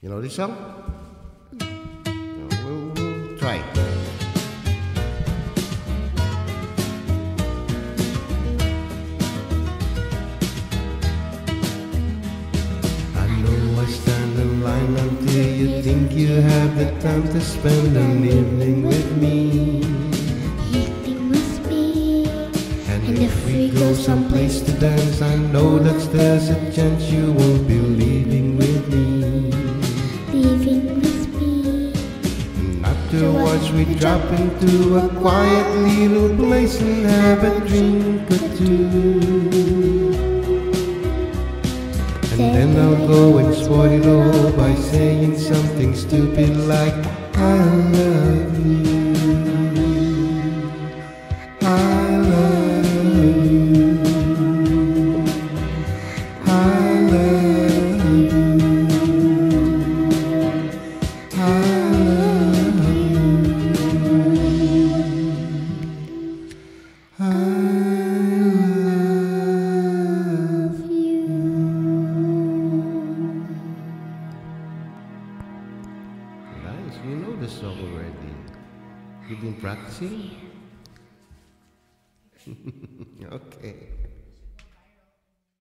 You know this song? We'll try. I know I stand in line until you think you have the time to spend an evening with me. Evening with me. And if we go someplace to dance, I know that there's a chance you won't be leaving with me. Leaving with me. And afterwards we drop into a quiet little place and have a drink or two. And then I'll go and spoil it all by saying something stupid like I love you. I love you. I love you. I love you. I love you. Nice, you know the song already. You've been practicing? Okay.